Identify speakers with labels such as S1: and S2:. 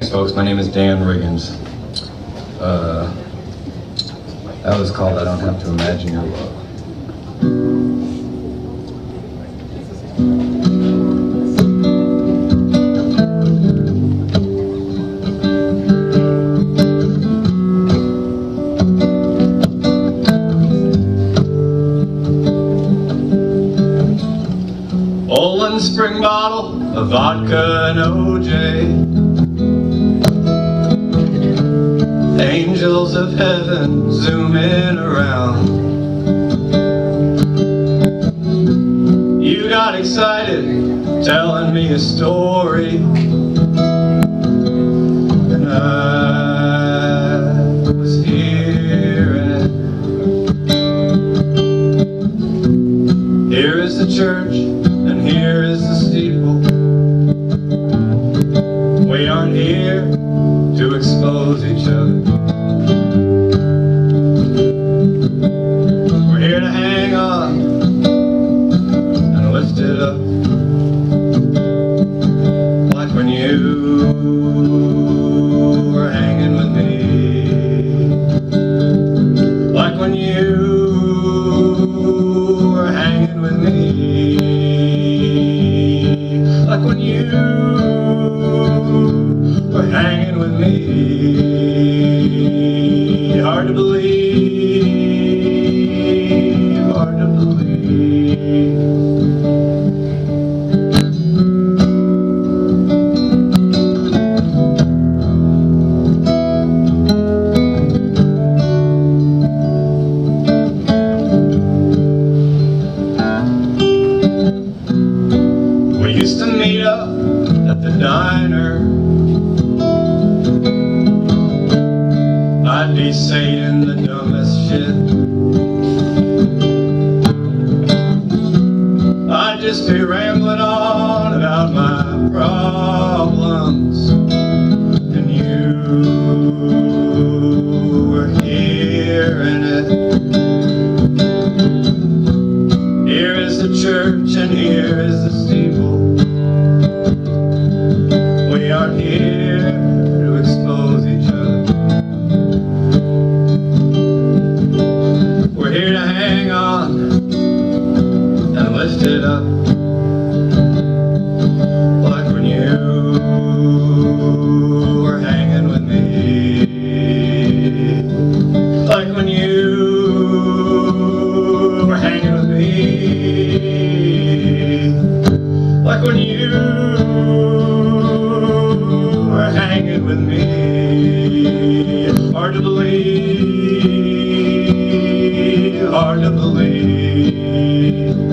S1: Folks, my name is Dan Wriggins. That was called I Don't Have to Imagine Your Love. Old one spring bottle of vodka and OJ. Angels of heaven zooming around. You got excited telling me a story, and I was hearing it. Here is the church and here is the steeple. We aren't here to expose each other. We're here to hang on and lift it up, like when you were hanging with me, like when you were hanging with me, like when you were hanging with me. Hard to believe, hard to believe. We used to meet up at the diner. I'd be saying the dumbest shit. I'd just be rambling on about my problems, and you were hearing it. Here is the church and here is the steeple. We aren't here to expose each other. We're here to hang on and lift it up, like when you were hanging with me, like when you were hanging with me, like when you were hanging with me. Hard to believe, hard to believe.